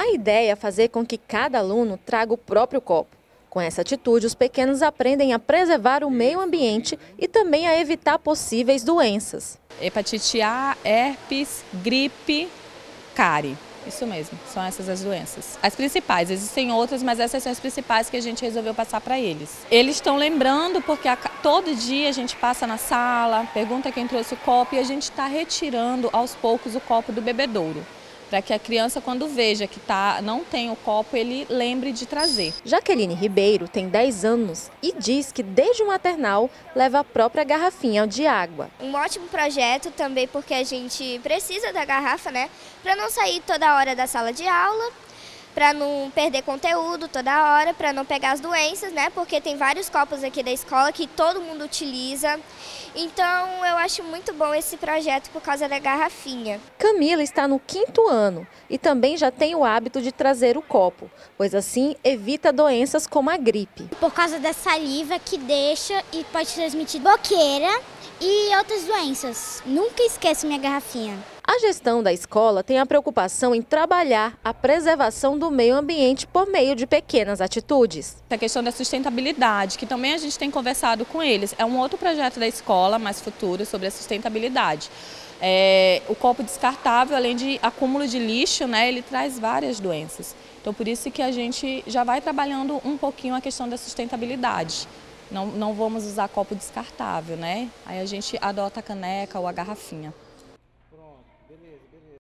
A ideia é fazer com que cada aluno traga o próprio copo. Com essa atitude, os pequenos aprendem a preservar o meio ambiente e também a evitar possíveis doenças. Hepatite A, herpes, gripe, cárie. Isso mesmo, são essas as doenças. As principais, existem outras, mas essas são as principais que a gente resolveu passar para eles. Eles estão lembrando porque todo dia a gente passa na sala, pergunta quem trouxe o copo e a gente está retirando aos poucos o copo do bebedouro, para que a criança, quando veja que não tem o copo, ele lembre de trazer. Jaqueline Ribeiro tem 10 anos e diz que desde o maternal leva a própria garrafinha de água. Um ótimo projeto também porque a gente precisa da garrafa, né? Para não sair toda hora da sala de aula, para não perder conteúdo toda hora, para não pegar as doenças, né? Porque tem vários copos aqui da escola que todo mundo utiliza. Então eu acho muito bom esse projeto por causa da garrafinha. Camila está no 5º ano e também já tem o hábito de trazer o copo, pois assim evita doenças como a gripe. Por causa da saliva que deixa e pode transmitir boqueira e outras doenças. Nunca esqueço minha garrafinha. A gestão da escola tem a preocupação em trabalhar a preservação do meio ambiente por meio de pequenas atitudes. A questão da sustentabilidade, que também a gente tem conversado com eles, é um outro projeto da escola, mais futuro, sobre a sustentabilidade. O copo descartável, além de acúmulo de lixo, né, ele traz várias doenças. Então, por isso que a gente já vai trabalhando um pouquinho a questão da sustentabilidade. Não vamos usar copo descartável, né? Aí a gente adota a caneca ou a garrafinha.